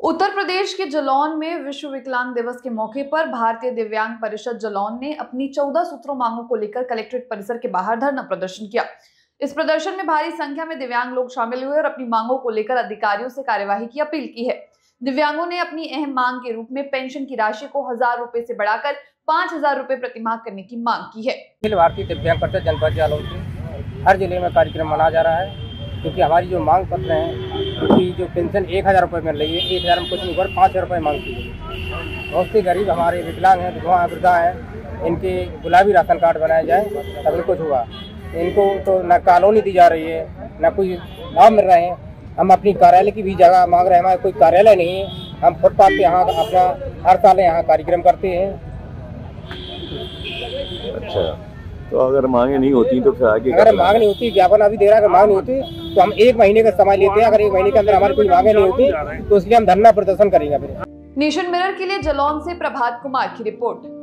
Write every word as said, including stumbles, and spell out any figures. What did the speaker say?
उत्तर प्रदेश के जालौन में विश्व विकलांग दिवस के मौके पर भारतीय दिव्यांग परिषद जालौन ने अपनी चौदह सूत्रों मांगों को लेकर कलेक्ट्रेट परिसर के बाहर धरना प्रदर्शन किया। इस प्रदर्शन में भारी संख्या में दिव्यांग लोग शामिल हुए और अपनी मांगों को लेकर अधिकारियों से कार्यवाही की अपील की है। दिव्यांगों ने अपनी अहम मांग के रूप में पेंशन की राशि को हजार रुपए से बढ़ाकर पाँच हजार रुपए प्रतिमाह करने की मांग की है। अखिल भारतीय दिव्यांग परिषद जनपद जालौन से हर जिले में कार्यक्रम मनाया जा रहा है, क्योंकि हमारी जो मांग पत्र हैं उनकी जो पेंशन एक हज़ार रुपये मिल रही है, एक हज़ार में कुछ नहीं कर पाँच हज़ार रुपये मांगती है। बहुत से गरीब हमारे विकलांग हैं, विधवा हैं, वृद्धा हैं, इनके गुलाबी राशन कार्ड बनाया जाए तभी कुछ हुआ। इनको तो न कॉलोनी दी जा रही है, न कोई लाभ मिल रहे हैं। हम अपनी कार्यालय की भी जगह मांग रहे हैं, हमारा कोई कार्यालय नहीं है। हम फुटपाथ पे यहाँ अपना हर साल यहाँ कार्यक्रम करते हैं। अच्छा, तो अगर मांगे नहीं होती तो फिर आगे अगर मांग नहीं होती, ज्ञापन अभी दे रहा है, अगर मांग नहीं होती तो हम एक महीने का समय लेते हैं। अगर एक महीने के अंदर हमारी कोई मांगे नहीं होती तो इसलिए हम धरना प्रदर्शन करेंगे। नेशन मिरर के लिए जालौन से प्रभात कुमार की रिपोर्ट।